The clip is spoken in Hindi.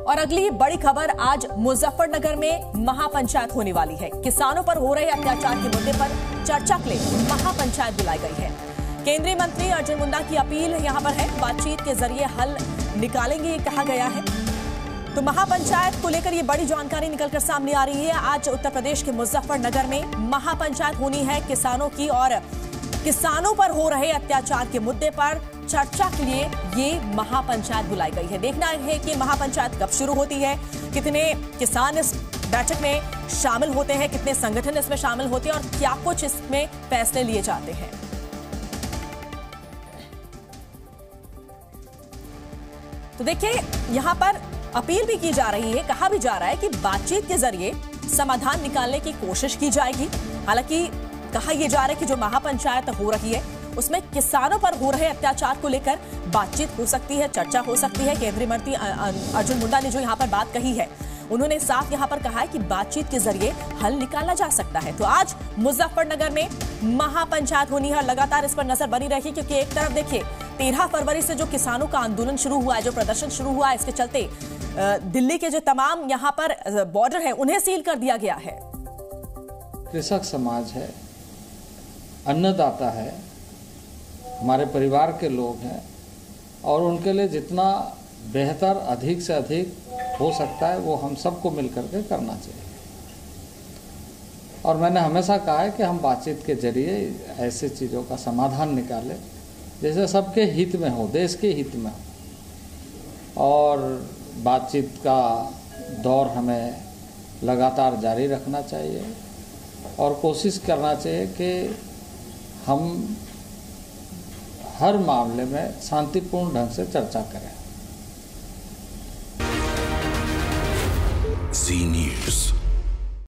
और अगली बड़ी खबर, आज मुजफ्फरनगर में महापंचायत होने वाली है। किसानों पर हो रहे अत्याचार के मुद्दे पर चर्चा के लिए महापंचायत बुलाई गई है। केंद्रीय मंत्री अर्जुन मुंडा की अपील यहां पर है, बातचीत के जरिए हल निकालेंगे, ये कहा गया है। तो महापंचायत को लेकर ये बड़ी जानकारी निकलकर सामने आ रही है। आज उत्तर प्रदेश के मुजफ्फरनगर में महापंचायत होनी है किसानों की, और किसानों पर हो रहे अत्याचार के मुद्दे पर चर्चा के लिए ये महापंचायत बुलाई गई है। देखना है कि महापंचायत कब शुरू होती है, कितने किसान इस बैठक में शामिल होते हैं, कितने संगठन इसमें शामिल होते हैं और क्या कुछ इसमें फैसले लिए जाते हैं। तो देखिए, यहां पर अपील भी की जा रही है, कहा भी जा रहा है कि बातचीत के जरिए समाधान निकालने की कोशिश की जाएगी। हालांकि कहा यह जा रहा है कि जो महापंचायत हो रही है उसमें किसानों पर हो रहे अत्याचार को लेकर बातचीत हो सकती है, चर्चा हो सकती है। केंद्रीय मंत्री अर्जुन मुंडा ने जो यहां पर बात कही है, उन्होंने साफ यहां पर कहा है कि बातचीत के जरिए हल निकाला जा सकता है। तो आज मुजफ्फरनगर में महापंचायत होनी है, लगातार इस पर नजर बनी रहेगी, क्योंकि एक तरफ देखिए 13 फरवरी से जो किसानों का आंदोलन शुरू हुआ है, जो प्रदर्शन शुरू हुआ है, इसके चलते दिल्ली के जो तमाम यहां पर बॉर्डर है उन्हें सील कर दिया गया है। कृषक समाज है, अन्नदाता है, हमारे परिवार के लोग हैं, और उनके लिए जितना बेहतर अधिक से अधिक हो सकता है वो हम सबको मिलकर के करना चाहिए। और मैंने हमेशा कहा है कि हम बातचीत के जरिए ऐसे चीज़ों का समाधान निकालें जैसे सबके हित में हो, देश के हित में हो। और बातचीत का दौर हमें लगातार जारी रखना चाहिए और कोशिश करना चाहिए कि हम हर मामले में शांतिपूर्ण ढंग से चर्चा करें। जी न्यूज़।